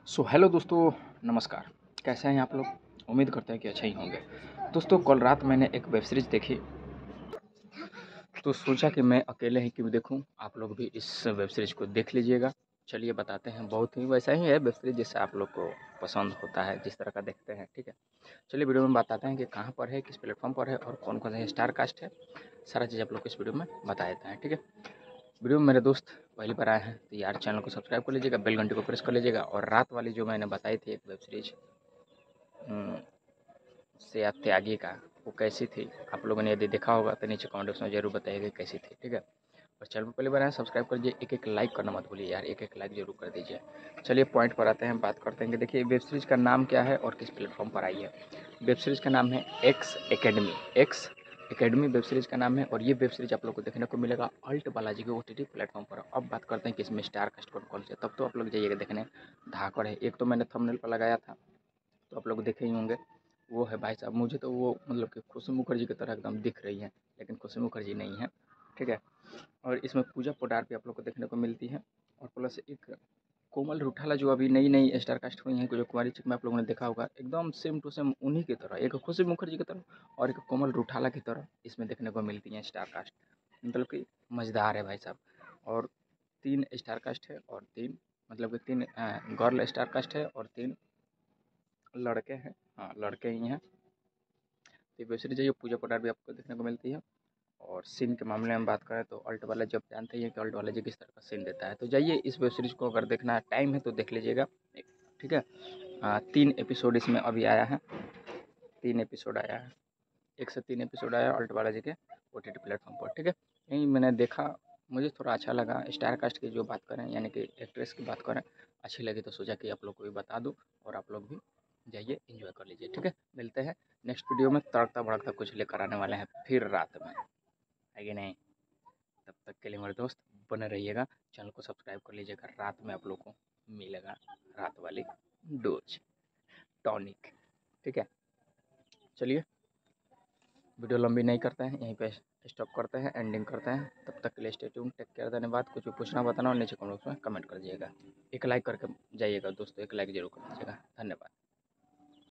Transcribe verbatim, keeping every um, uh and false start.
So hello दोस्तों, नमस्कार। कैसे हैं आप लोग? उम्मीद करते हैं कि अच्छा ही होंगे। दोस्तों, कल रात मैंने एक वेब सीरीज़ देखी, तो सोचा कि मैं अकेले ही क्यों देखूं, आप लोग भी इस वेब सीरीज़ को देख लीजिएगा। चलिए बताते हैं, बहुत ही वैसा ही है वेब सीरीज़ जैसा आप लोग को पसंद होता है, जिस तरह का देखते हैं, ठीक है। चलिए वीडियो में बताते हैं कि कहाँ पर है, किस प्लेटफॉर्म पर है और कौन कौन सा स्टार कास्ट है। सारा चीज़ आप लोग को इस वीडियो में बता देते हैं, ठीक है। वीडियो में मेरे दोस्त पहली बार आए हैं तो यार चैनल को सब्सक्राइब कर लीजिएगा, बेल घंटी को प्रेस कर लीजिएगा। और रात वाली जो मैंने बताई थी एक वेब सीरीज से आप त्यागी का, वो कैसी थी, आप लोगों ने यदि देखा होगा तो नीचे कमेंट बॉक्स में जरूर बताइएगा कैसी थी, ठीक है। और चैनल को पहली बार आए सब्सक्राइब कर दीजिए, एक एक लाइक करना मत भूलिए यार, एक एक लाइक जरूर कर दीजिए। चलिए पॉइंट पर आते हैं, बात करते हैं कि देखिए वेब सीरीज़ का नाम क्या है और किस प्लेटफॉर्म पर आई है। वेब सीरीज़ का नाम है X academy. X academy web series का नाम है और ये वेब सीरीज आप लोग को देखने को मिलेगा अल्ट बालाजी के ओ टी टी प्लेटफॉर्म पर। अब बात करते हैं कि इसमें स्टार कास्ट कौन कौन से, तब तो आप लोग जाइएगा देखने। धाकड़ है एक, तो मैंने थंबनेल पर लगाया था तो आप लोग देखे ही होंगे। वो है भाई साहब, मुझे तो वो मतलब कि खुशी मुखर्जी की तरह एकदम दिख रही है, लेकिन खुशी मुखर्जी नहीं है, ठीक है। और इसमें पूजा पोडार भी आप लोग को देखने को मिलती है। और प्लस एक कोमल रूठाला जो अभी नई नई स्टार कास्ट हुई हैं, जो कुमारी चिक में आप लोगों ने देखा होगा, एकदम सेम टू सेम उन्हीं की तरह, एक खुशी मुखर्जी की तरह और एक कोमल रूठाला की तरह इसमें देखने को मिलती हैं स्टार कास्ट। मतलब कि मज़ेदार है भाई साहब। और तीन स्टार कास्ट है और तीन मतलब कि तीन गर्ल स्टार कास्ट है और तीन लड़के हैं, हाँ लड़के ही हैं। तो वेब सीरीज है, ये पूजा पोडार भी आपको देखने को मिलती है। और सीन के मामले में बात करें तो अल्ट वाला जब जानते ही हैं कि अल्ट वाला जी किस तरह का सीन देता है, तो जाइए इस वेब सीरीज़ को अगर देखना टाइम है तो देख लीजिएगा, ठीक है। आ, तीन एपिसोड इसमें अभी आया है, तीन एपिसोड आया है, एक से तीन एपिसोड आया अल्ट वाला जी के ओ टी टी प्लेटफॉर्म पर, ठीक है। यही मैंने देखा, मुझे थोड़ा अच्छा लगा। स्टार कास्ट की जो बात करें यानी कि एक्ट्रेस की बात करें, अच्छी लगी तो सोचा कि आप लोग को भी बता दूँ और आप लोग भी जाइए एंजॉय कर लीजिए, ठीक है। मिलते हैं नेक्स्ट वीडियो में, तड़कता भड़कता कुछ लेकर आने वाले हैं फिर रात में, है कि नहीं। तब तक के लिए मेरे दोस्त बने रहिएगा, चैनल को सब्सक्राइब कर लीजिएगा। रात में आप लोग को मिलेगा रात वाली डोज टॉनिक, ठीक है। चलिए वीडियो लंबी नहीं करते हैं, यहीं पे स्टॉप करते हैं, एंडिंग करते हैं। तब तक के लिए स्टे ट्यून, टेक केयर, धन्यवाद। कुछ भी पूछना बताना और नीचे कमेंट बॉक्स में कमेंट कर दीजिएगा। एक लाइक करके जाइएगा दोस्तों, एक लाइक जरूर कर दीजिएगा, धन्यवाद।